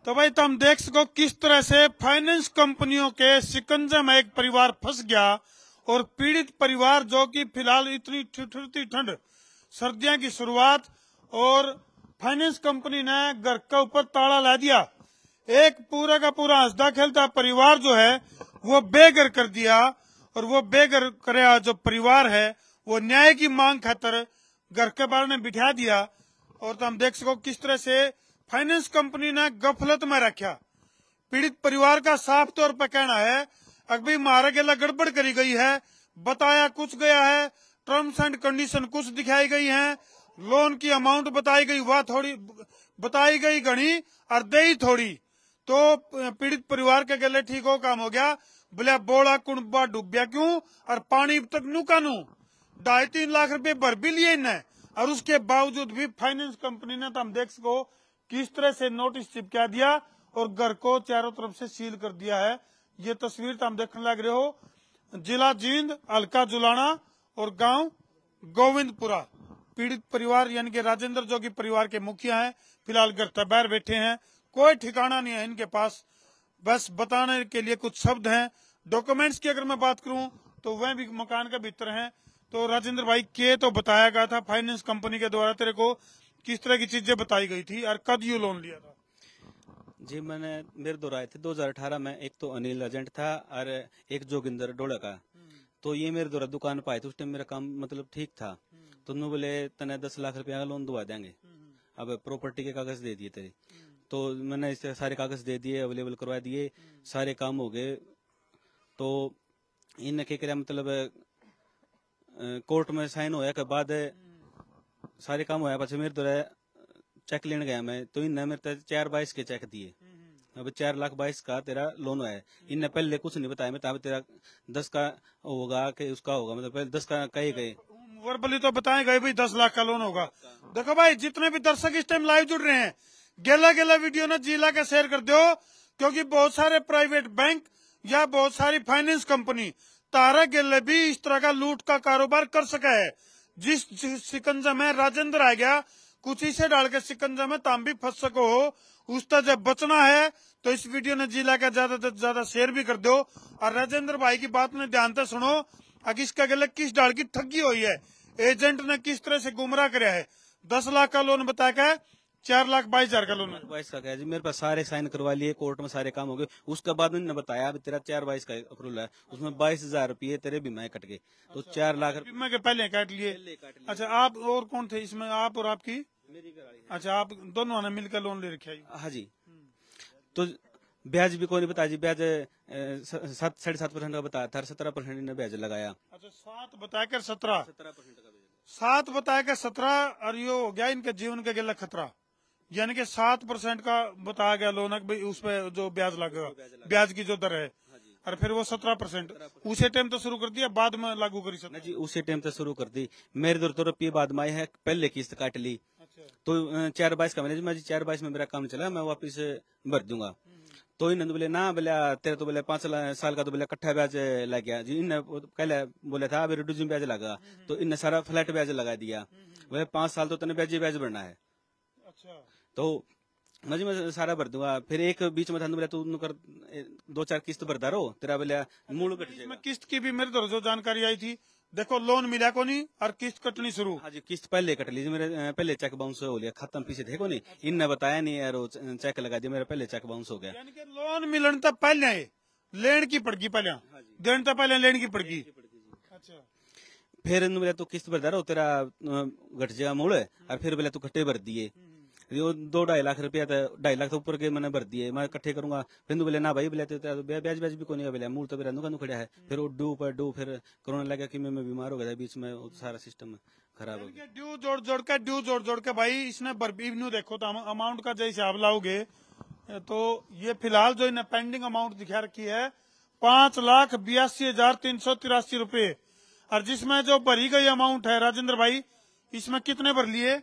तो भाई तुम देख सको किस तरह से फाइनेंस कंपनियों के शिकंजे में एक परिवार फंस गया और पीड़ित परिवार जो कि फिलहाल इतनी ठिठुरती ठंड सर्दियों की शुरुआत और फाइनेंस कंपनी ने घर के ऊपर ताला ला दिया। एक पूरा का पूरा हंसता खेलता परिवार जो है वो बेघर कर दिया और वो बेघर कराया जो परिवार है वो न्याय की मांग खातर घर के बाहर ने बिठा दिया। और तुम देख सको किस तरह से फाइनेंस कंपनी ने गफलत में रखा। पीड़ित परिवार का साफ तौर पर कहना है अभी हमारे गला गड़बड़ करी गई है, बताया कुछ गया है, टर्म्स एंड कंडीशन कुछ दिखाई गई है, लोन की अमाउंट बताई गई वह थोड़ी बताई गई घनी और दे थोड़ी। तो पीड़ित परिवार के गले ठीक हो काम हो गया। बोले बोला कुंबा डूबिया क्यों और पानी तक नू कानू 2.5-3 लाख रुपए भर भी लिए इन्हें और उसके बावजूद भी फाइनेंस कंपनी ने तो हम देख सको किस तरह से नोटिस चिपका दिया और घर को चारों तरफ से सील कर दिया है। ये तस्वीर तो हम देखने लग रहे हो, जिला जींद, हल्का जुलाना और गांव गोविंदपुरा। पीड़ित परिवार यानी कि राजेंद्र जो कि परिवार के मुखिया हैं फिलहाल घर से बाहर बैठे हैं, कोई ठिकाना नहीं है इनके पास, बस बताने के लिए कुछ शब्द हैं। डॉक्यूमेंट्स की अगर मैं बात करूं तो वह भी मकान के भीतर हैं। तो राजेंद्र भाई के तो बताया गया था फाइनेंस कंपनी के द्वारा तेरे को किस तरह की चीजें बताई गई थी और कब यू लोन लिया था? जी मैंने मेरे दो आए थे 2018 में। एक तो अनिल एजेंट था और एक जोगिंदर डोला का। तो ये मेरे द्वारा दुकान पाए थे, उस टाइम मेरा काम मतलब ठीक था। तो उन्होंने बोले तने 10 लाख रुपया का लोन दुआ देंगे, अब प्रॉपर्टी के कागज दे दिए तेरे। तो मैंने इससे सारे कागज दे दिए, अवेलेबल करवा दिए, सारे काम हो गए। तो इनने क्या किया मतलब कोर्ट में साइन होया के बाद सारे काम होया पाछे मेरे द्वारा चेक लेने गया मैं। तो इनने मेरे 4/22 के चेक दिए। अब 4,22,000 का तेरा लोन है। इनने पहले कुछ नहीं बताया, मैं तेरा 10 का होगा कि उसका होगा, मतलब पहले 10 का कहे गए वर्बली तो बताए गए भाई 10 लाख का लोन होगा। देखो भाई जितने भी दर्शक इस टाइम लाइव जुड़ रहे हैं गेला गेला वीडियो ना जिला का शेयर कर दो, क्योंकि बहुत सारे प्राइवेट बैंक या बहुत सारी फाइनेंस कंपनी तारा गेले भी इस तरह का लूट का कारोबार कर सका है। जिस शिकंजा में राजेंद्र आ गया कुछ इसे डाल के शिकंजा में ताम भी फंस सको हो, उसका जब बचना है तो इस वीडियो ने जिला का ज्यादा से ज्यादा शेयर भी कर दो। और राजेंद्र भाई की बात में ध्यान से सुनो, अगर इसका गले किस डाल की ठगी हुई है, एजेंट ने किस तरह से गुमराह कराया है। 10 लाख का लोन बताया 4,22,000 का लोन 22 का क्या जी, मेरे पास सारे साइन करवा लिए, कोर्ट में सारे काम हो गए। उसके बाद उन्होंने बताया अभी तेरा 4/22 का अप्रूवल है, उसमें 22,000 रुपये तेरे बीमा कट गए। तो 4 लाख बीमा के पहले काट लिए। अच्छा आप और कौन थे इसमें, आप और आपकी? अच्छा आप दोनों ने मिलकर लोन ले रखा है? हाँ जी। तो ब्याज भी कोई नहीं बताया जी, ब्याज 7.5% का बताया था, 17% ने ब्याज लगाया। अच्छा 7 बताकर 17 17% का ब्याज, 7 बताकर 17 और ये हो गया इनके जीवन के गला खतरा। यानी कि 7% का बताया गया लोन उस पर जो ब्याज लगेगा, ब्याज की जो दर है, और फिर वो 17% उसी टाइम तो शुरू कर दिया, बाद में लागू करी सकते जी उसी टाइम तो शुरू कर दी। मेरे दर तो रुपये बाद में आई है, पहले किस्त काट ली। तो 4/22 का मैंने 4/22 में मेरा काम चला, मैं वापिस भर दूंगा। तो इन्होंने बोले ना बोले तेरे तो बोले 5 साल का तो बोले इकट्ठा ब्याज लग गया जी। इन्हें पहले बोला था अभी रिड्यूसिंग ब्याज लगा, तो इन्हें सारा फ्लैट ब्याज लगा दिया। वह 5 साल तो तेने ब्याज भरना है। अच्छा तो मैं सारा भर दूंगा। फिर एक बीच में था बोला तू कर 2-4 किस्त भरदा रहो, तेरा बोले मूल कट जाएगा। किस्त की भी मेरे जो जानकारी आई थी, देखो लोन मिला को नहीं और किस्त कटनी शुरू। हाँ जी किस्त पहले कट लीजिए, मेरे पहले चेक बाउंस हो लिया, खत्म पीछे थे को नहीं, इनने बताया नहीं यार, चेक लगा दिया, मेरा पहले चेक बाउंस हो गया। यानी कि लोन मिलन तक पहले लेन की पड़गी, पहले देने तक पहले लेन की पड़गी। अच्छा फिर बोले तू किस्त भरदा रहो, तेरा घट जाएगा मूल, और फिर बोले तू कट्टे भर दिए। 2-2.5 लाख रुपया, 2.5 लाख तो ऊपर के मैंने भर दिए, मैं इकट्ठे करूंगा। फिर बोले ना भाई बोले ब्याज भी कोई नहीं बोले, मूल तो मेरा नुका खड़ा है। फिर वो ड्यू फिर कोरोना लगा कि मैं बीमार हो गया था बीच में, सारा सिस्टम खराब हो गया। ड्यू जोड़ के भाई इसने भरबी देखो तो अमाउंट का जो हिसाब लाओगे तो ये फिलहाल जो इन्हें पेंडिंग अमाउंट दिखा रखी है 5,82,383 रुपए, और जिसमें जो भरी गई अमाउंट है राजेंद्र भाई इसमें कितने भर लिए?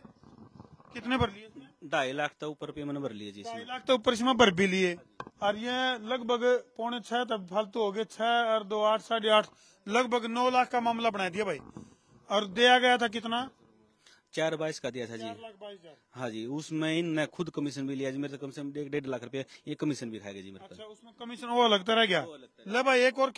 2.5 लाख तो ऊपर पे मैंने भर लिए जी। 2.5 लाख तो ऊपर इसमें भर भी लिए, और ये लगभग 6.25 तब फालतू हो गए, 6 और 2 8 8.5 लगभग 9 लाख का मामला बना दिया भाई। और दिया गया था कितना? 422 का दिया था जी। 4,22,000। हाँ जी, उसमें इनने खुद कमीशन भी लिया जी मेरे से, कम से कम 1.5 लाख रुपया ये कमीशन भी खाएगा जी मेरे अच्छा, पर। उसमें कमीशन वो लगता रह गया। वो लगता ले भाई एक और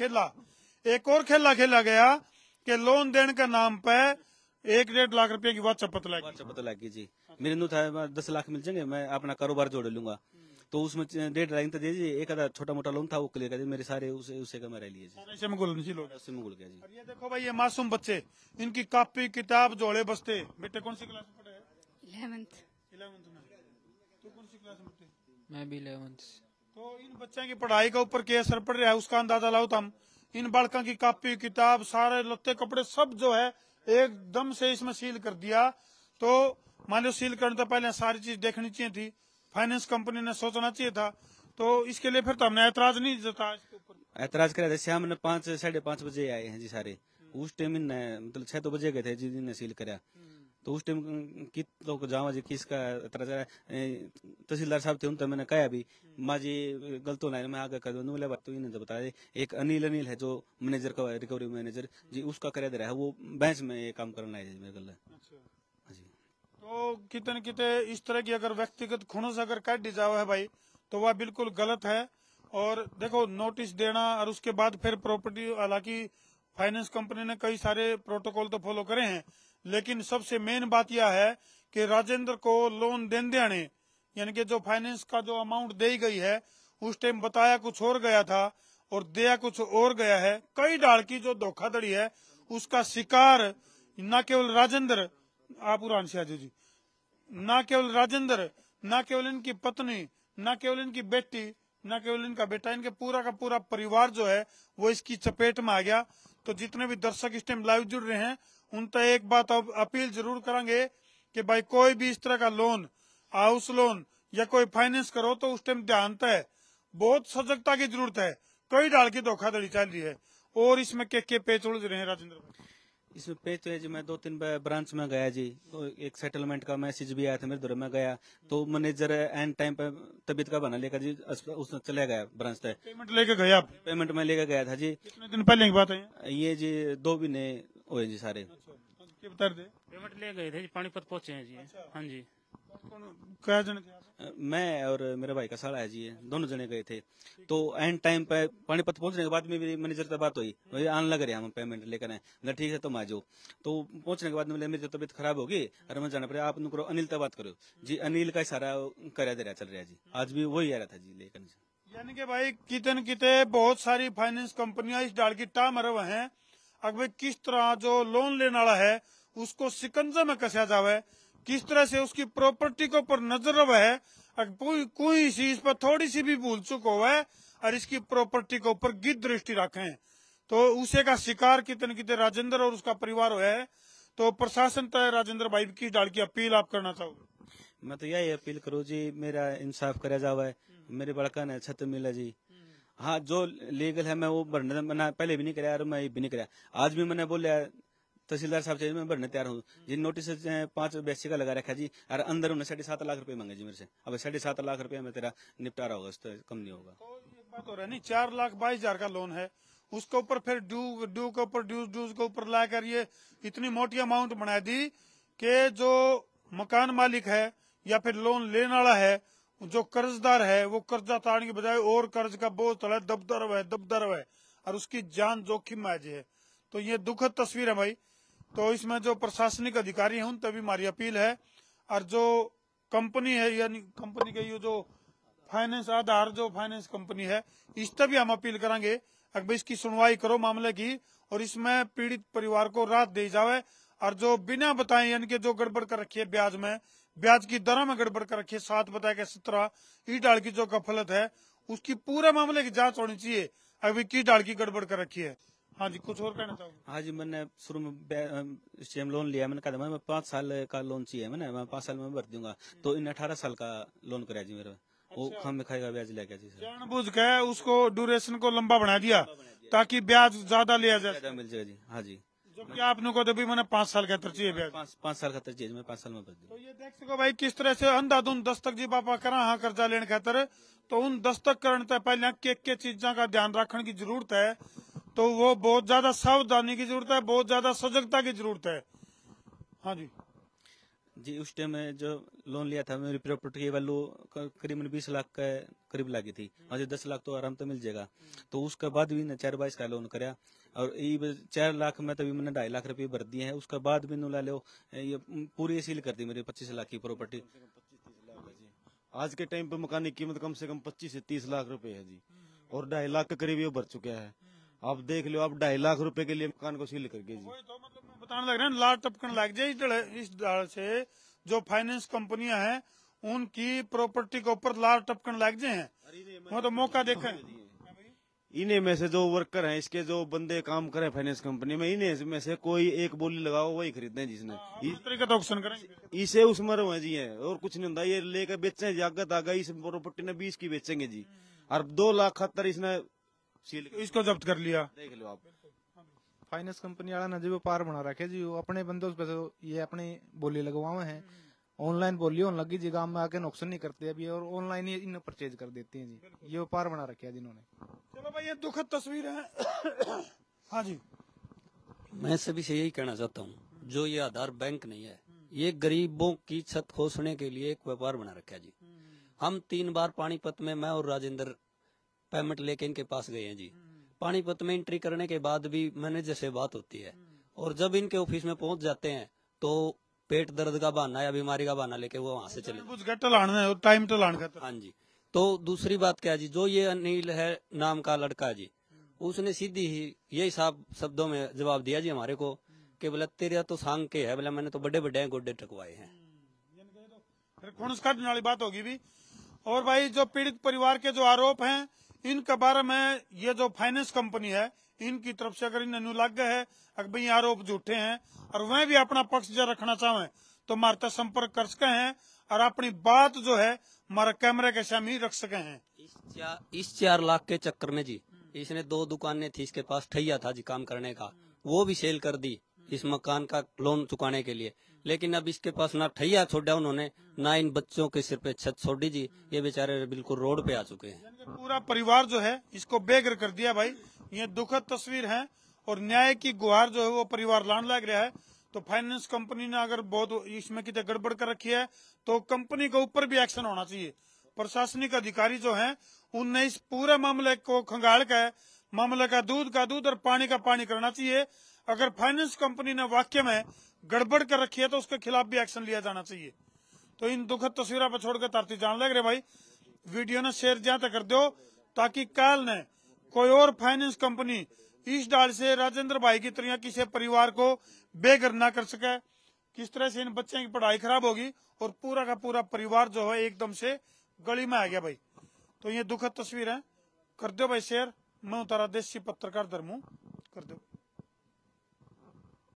खेला खेला गया कि लोन देने के नाम पे 1.5 लाख रुपए की बात पता लगी। बात पता लगी जी। मेरे नु था 10 लाख मिल जाएंगे, मैं अपना कारोबार जोड़ लूंगा। तो उसमें 1.5 लाख तो दे जी, एक आधा छोटा मोटा लोन था वो क्लियर कर दिया, मेरे सारे उसे का मेरा लिए जी। ऐसे में घुलनशील हो गया। उससे में घुल गया जी। और ये देखो भाई, ये मासूम बच्चे, इनकी कॉपी किताब जोड़े बस्ते। बेटे कौन सी क्लास में पढ़े हैं? 11th। 11th में। तू कौन सी क्लास में पढ़े? मैं भी 11th। तो इन बच्चों की पढ़ाई का ऊपर क्या असर पड़ रहा है उसका अंदाजा लाओ तुम। इन बालकों की कॉपी किताब सारे लत्ते कपड़े सब जो है एकदम से इसमें सील कर दिया। तो मान लो सील करने तो पहले सारी चीज देखनी चाहिए थी, फाइनेंस कंपनी ने सोचना चाहिए था। तो इसके लिए फिर तो हमने ऐतराज नहीं जताया इसके ऊपर। ऐतराज करा था, शाम ने 5-5:30 बजे आए हैं जी सारे। उस टाइम इनने मतलब 6 तो बजे गए थे जिस दिन ने सील करा। तो उस टाइम कित लोग जावा जी किसका ऐतराज है, तहसीलदार साहब थे उनसे मैंने कहा भी माँ जी गलत होना है, मैं आगे कर दूँ। बात तो इन्हें बता दे, एक अनिल है जो मैनेजर का रिकवरी मैनेजर जी, उसका करा दे रहा है, वो बेंच में ये काम करना है मेरे गल। जी तो कितने कितने इस तरह की अगर व्यक्तिगत खुनस अगर काट दी जाओ है भाई, तो वह बिल्कुल गलत है। और देखो नोटिस देना और उसके बाद फिर प्रॉपर्टी, हालांकि फाइनेंस कंपनी ने कई सारे प्रोटोकॉल तो फॉलो करे हैं, लेकिन सबसे मेन बात यह है कि राजेंद्र को लोन देने यानी कि जो फाइनेंस का जो अमाउंट दी गई है उस टाइम बताया कुछ और गया था और दिया कुछ और गया है। कई डाल की जो धोखाधड़ी है उसका शिकार न केवल राजेंद्र, आप सियाजू जी, न केवल राजेंद्र, न केवल इनकी पत्नी, न केवल इनकी बेटी, न केवल इनका बेटा, इनके पूरा का पूरा परिवार जो है वो इसकी चपेट में आ गया। तो जितने भी दर्शक इस टाइम लाइव जुड़ रहे हैं उन तक एक बात अपील जरूर करेंगे कि भाई कोई भी इस तरह का लोन, हाउस लोन या कोई फाइनेंस करो तो उस टाइम ध्यान है, बहुत सजगता की जरूरत है। कई डाल की धोखाधड़ी चल रही है और इसमें के पेच उलझ रहे हैं राजेंद्र भाई। इसमें पेज तो है जी, मैं 2-3 ब्रांच में गया जी, तो एक सेटलमेंट का मैसेज भी आया था मेरे दौरे में गया। तो मैनेजर एंड टाइम पे तबीयत का बना लेकर जी उसने चले गया ब्रांच तक। पेमेंट लेके गए आप? पेमेंट में लेकर गया था जी। कितने दिन पहले की बात है ये जी 2 महीने हुए जी सारे। बता दे। पेमेंट ले गए थे जी, पानीपत पहुंचे हैं जी। हाँ जी, क्या जन थे आप? मैं और मेरे भाई का साला है जी, दोनों जने गए थे। तो एंड टाइम पे पानीपत पहुंचने के बाद में मेरी मैनेजर से बात हुई, भाई आने लग रहे हम पेमेंट लेकर आए। मतलब ठीक है तुम आ जाओ। तो पहुंचने के बाद में मेरी तबीयत खराब होगी और मैं जाना पड़ेगा, आप करो अनिल से बात करो जी। अनिल का सारा करा दे रहा चल रहा है जी, आज भी वही आ रहा था जी लेकर। यानी कि भाई कितने किते बहुत सारी फाइनेंस कंपनियां इस डाल की टा मरव हैं। अब भाई किस तरह जो लोन लेने वाला है उसको शिकंजा में कसा जावे, किस तरह से उसकी प्रॉपर्टी के ऊपर नजर रवे है। अगर कोई चीज पर थोड़ी सी भी भूल चुक हो है और इसकी प्रॉपर्टी के ऊपर गिद्ध दृष्टि रखें तो उसे का शिकार कितने कितने राजेंद्र और उसका परिवार हुआ है। तो प्रशासन तय राजेंद्र भाई की डाल की अपील आप करना चाहोगे? मैं तो यही अपील करूँ जी, मेरा इंसाफ करा जावे, मेरे बड़का ने छत मिला जी। हाँ जो लीगल है मैं वो भरने मैंने पहले भी नहीं कराया और मैं भी नहीं कराया। आज भी मैंने बोला तहसीलदार साहब से मैं भरने तैयार हूँ जी। नोटिस 5 बेसी का लगा रखा जी और अंदर उन्हें 7.5 लाख रुपए मांगे जी मेरे से। अब 7.5 लाख रुपए में तेरा निपटारा होगा, तो कम नहीं होगा। तो एक बात हो रहा है नहीं, 4,22,000 का लोन है, उसके ऊपर फिर ड्यू के ऊपर ड्यूज के ऊपर लाकर ये इतनी मोटी अमाउंट बना दी कि जो मकान मालिक है या फिर लोन लेने वाला है, जो कर्जदार है, वो कर्जा ताड़ने के बजाय और कर्ज का बोझ तले दबदर है और उसकी जान जोखिम में है। तो ये दुखद तस्वीर है भाई। तो इसमें जो प्रशासनिक अधिकारी हैं उन तभी हमारी अपील है और जो कंपनी है यानी कंपनी के ये जो फाइनेंस आधार जो फाइनेंस कंपनी है इस तभी हम अपील करेंगे अगर इसकी सुनवाई करो मामले की और इसमें पीड़ित परिवार को राहत दी जावे। और जो बिना बताए यानी कि जो गड़बड़ कर रखी है ब्याज में, ब्याज की दरों में गड़बड़ कर रखी है 7 बताए के 17 ई डाल की जो गफलत है उसकी पूरे मामले की जांच होनी चाहिए। अभी की डाल की गड़बड़ कर रखी है। हाँ जी, कुछ और कहना चाहूंगा? हाँ जी, मैंने शुरू में लोन लिया, मैंने कहा मैं 5 साल का लोन चाहिए, मैं 5 साल में भर दूंगा। तो इन 18 साल का लोन कराया जी मेरा। वो हम खाएगा ब्याज लेके जी सर। जानबूझ के उसको ड्यूरेशन को लंबा बना दिया ताकि ब्याज ज्यादा लिया जाए, मिल जाएगा जी। हाँ जी, जबकि आपने को तो भी मैंने 5 साल का चाहिए ब्याज। 5 साल का चाहिए, मैं 5 साल में भर दूंगा। तो ये देख सको भाई किस तरह से अंधाधुंध दस्तक जी बापा करा हाँ कर्जा लेने खातर। तो उन दस्तक करने से पहले के चीजा का ध्यान रखने की जरूरत है। तो वो बहुत ज्यादा सावधानी की जरूरत है, बहुत ज्यादा सजगता की जरूरत है। हाँ जी, जी उस टाइम में जो लोन लिया था मेरी प्रॉपर्टी की वैल्यू करीबन 20 लाख के करीब लगी थी, मुझे 10 लाख तो आराम से मिल जाएगा। तो उसके बाद भी 4-22 का लोन कराया और ये 4 लाख में तभी मैंने 2.5 लाख रुपए भर दिए हैं। उसके बाद भी ला लो ये पूरी सील कर दी मेरी 25 लाख की प्रॉपर्टी। आज के टाइम पे मकान की कीमत कम से कम 25 से 30 लाख रुपए है जी, और 2.5 लाख के करीब ये भर चुका है। आप देख लो, आप 2.5 लाख रुपए के लिए मकान को सील करके जी। वही तो मतलब मैं बताने लग रहा हूँ, लाल टपकन लग जाए इस डाल से जो फाइनेंस कंपनियां हैं उनकी प्रॉपर्टी के ऊपर लाल टपकन लग जाए हैं। वो तो मौका देखा है। इन्हीं में से जो वर्कर हैं, इसके जो बंदे काम करें फाइनेंस कंपनी में, इन्हीं में से कोई एक बोली लगाओ वही खरीदते हैं जिसने। इस तरीके तो ऑक्शन करेंगे। इसे उस मर हुए जी है और कुछ नहीं होता। ये लेकर बेचे जागत आ गई, इस प्रॉपर्टी ने 20 की बेचेंगे जी, और 2 लाख 70 इसने सील इसको जब्त कर लिया। देख लो आप। फाइनेंस कंपनी वाला ने जो व्यापार बना रखे जी, वो अपने बंदों पे ये अपनी बोली लगवाए हैं। ऑनलाइन बोली होने लगी जी, गांव में आके नुकसान नहीं करते अभी, और ऑनलाइन ही इन परचेज कर देते हैं जी। ये व्यापार बना रखे है जिन्होंने। चलो भाई, ये दुखद तस्वीर है। हाँ जी, मैं सभी से यही कहना चाहता हूँ, जो ये आधार बैंक नहीं है, ये गरीबों की छत खोसने के लिए एक व्यापार बना रखा है जी। हम 3 बार पानीपत में, मैं और राजेंद्र पेमेंट लेके इनके पास गए हैं जी। पानीपत में एंट्री करने के बाद भी मैनेजर से बात होती है, और जब इनके ऑफिस में पहुंच जाते हैं तो पेट दर्द का बहाना या बीमारी का बहाना लेके वो वहां से चले कुछ टलाना टाइम टलान का। हाँ जी। तो दूसरी बात क्या है जी, जो ये अनिल है नाम का लड़का है जी, उसने सीधी ही यही साफ शब्दों में जवाब दिया जी हमारे को कि बोला तेरा तो सांग के है, बोला मैंने तो बड़े बड़े गोड्डे टकवाए हैं। फिर खुणस काटने वाली बात होगी भी। और भाई, जो पीड़ित परिवार के जो आरोप हैं इनके बारे में, ये जो फाइनेंस कंपनी है इनकी तरफ से अगर इन्हें लग गए है अगर भाई आरोप झूठे हैं और वह भी अपना पक्ष जो रखना चाहे तो हमारे तक संपर्क कर सके हैं और अपनी बात जो है हमारे कैमरे के सामने रख सके हैं। इस 4 लाख के चक्कर में जी इसने 2 दुकानें थी इसके पास, ठैया था जी काम करने का, वो भी सेल कर दी इस मकान का लोन चुकाने के लिए। लेकिन अब इसके पास ना ठैया छोड़ा उन्होंने, ना इन बच्चों के सिर पे छत छोड़ी जी। ये बेचारे बिल्कुल रोड पे आ चुके हैं। पूरा परिवार जो है इसको बेघर कर दिया भाई। ये दुखद तस्वीर है और न्याय की गुहार जो है वो परिवार लाने लग रहा है। तो फाइनेंस कंपनी ने अगर बहुत इसमें कितने गड़बड़ कर रखी है तो कंपनी के ऊपर भी एक्शन होना चाहिए। प्रशासनिक अधिकारी जो हैं उनने इस पूरे मामले को खंगाल कर मामले का दूध और पानी का पानी करना चाहिए। अगर फाइनेंस कंपनी ने वाकई में गड़बड़ कर रखी है तो उसके खिलाफ भी एक्शन लिया जाना चाहिए। तो इन दुखद तस्वीरों पर छोड़कर तारती जान लग रहे भाई, वीडियो ने शेयर ज्यादा कर दो ताकि कल ने कोई और फाइनेंस कंपनी इस डाल से राजेंद्र भाई की तरह किसी परिवार को बेघर ना कर सके। किस तरह से इन बच्चों की पढ़ाई खराब होगी और पूरा का पूरा परिवार जो है एकदम से गली में आ गया भाई। तो ये दुखद तस्वीर है, कर दो भाई शेयर। मैं उतारा देसी पत्रकार धर्मू, कर दो।